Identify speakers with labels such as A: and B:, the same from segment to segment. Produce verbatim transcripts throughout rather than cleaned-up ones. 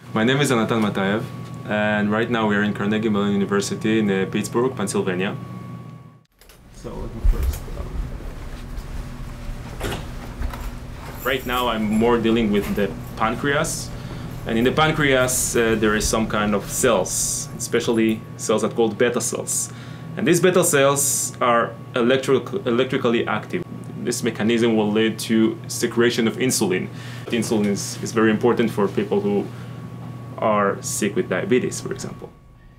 A: My name is Elnatan Mataev, and right now we are in Carnegie Mellon University in uh, Pittsburgh, Pennsylvania. So let me first. Um, right now I'm more dealing with the pancreas, and in the pancreas uh, there is some kind of cells, especially cells that are called beta cells. And these beta cells are electric electrically active. This mechanism will lead to secretion of insulin. Insulin is, is very important for people who are sick with diabetes, for example.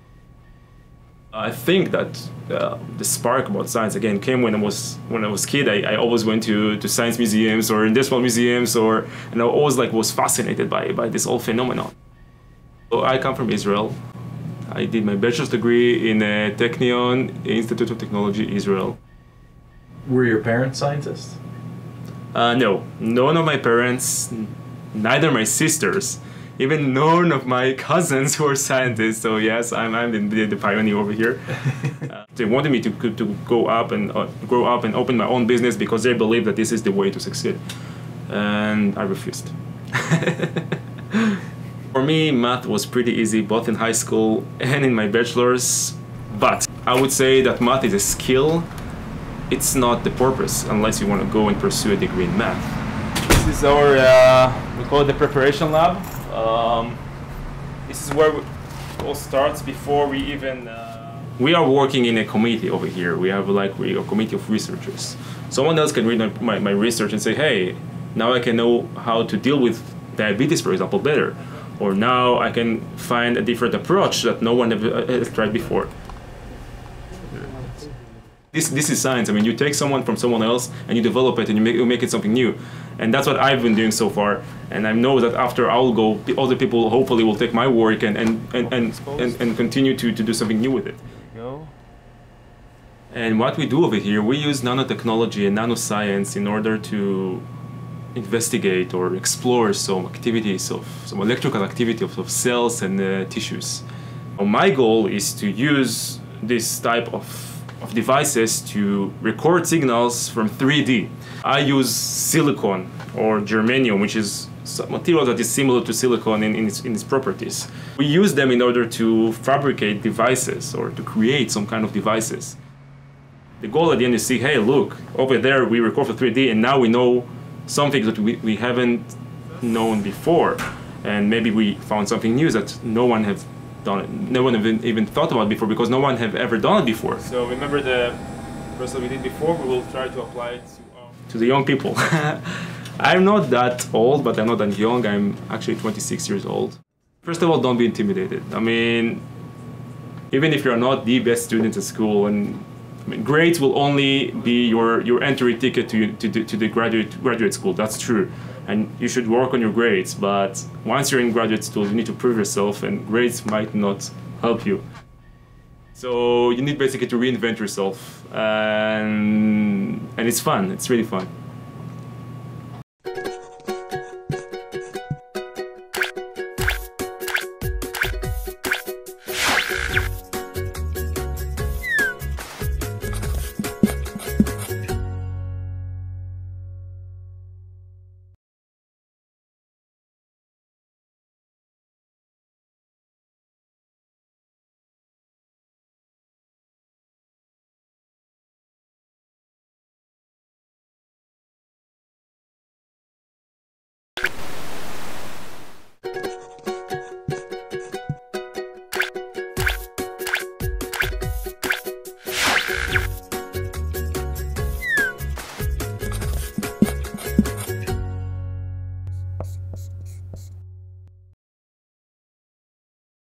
A: I think that uh, the spark about science again came when I was when I was a kid. I, I always went to, to science museums or industrial museums, or and I always like was fascinated by by this whole phenomenon. So I come from Israel. I did my bachelor's degree in uh, Technion Institute of Technology, Israel.
B: Were your parents scientists?
A: Uh, no, none of my parents, neither my sisters, even none of my cousins who are scientists. So yes, I'm, I'm the, the pioneer over here. uh, they wanted me to, to go up and uh, grow up and open my own business because they believe that this is the way to succeed. And I refused. For me, math was pretty easy, both in high school and in my bachelor's. But I would say that math is a skill. It's not the purpose, unless you want to go and pursue a degree in math. This is our, uh, we call it the preparation lab. Um, this is where it all starts before we even... Uh... We are working in a committee over here. We have like we, a committee of researchers. Someone else can read my, my, my research and say, hey, now I can know how to deal with diabetes, for example, better. Or now I can find a different approach that no one has tried before. This, this is science. I mean, you take someone from someone else and you develop it and you make, you make it something new. And that's what I've been doing so far. And I know that after I'll go, other people hopefully will take my work and, and, and, and, and, and continue to, to do something new with it. Go. And what we do over here, we use nanotechnology and nanoscience in order to investigate or explore some activities of some electrical activity of, of cells and uh, tissues. Well, my goal is to use this type of of devices to record signals from three D. I use silicon or germanium, which is a material that is similar to silicon in, in, its, in its properties. We use them in order to fabricate devices or to create some kind of devices. The goal at the end is to see, hey, look, over there we record for three D and now we know something that we, we haven't known before. And maybe we found something new that no one has done it. No one even, even thought about before because no one have ever done it before. So remember the process we did before, we will try to apply it to, um, to the young people. I'm not that old, but I'm not that young. I'm actually twenty-six years old. First of all, don't be intimidated. I mean, even if you're not the best student at school, and I mean, grades will only be your, your entry ticket to, to, to the graduate, graduate school, that's true. And you should work on your grades, but once you're in graduate school, you need to prove yourself, and grades might not help you. So you need basically to reinvent yourself, and, and it's fun, it's really fun.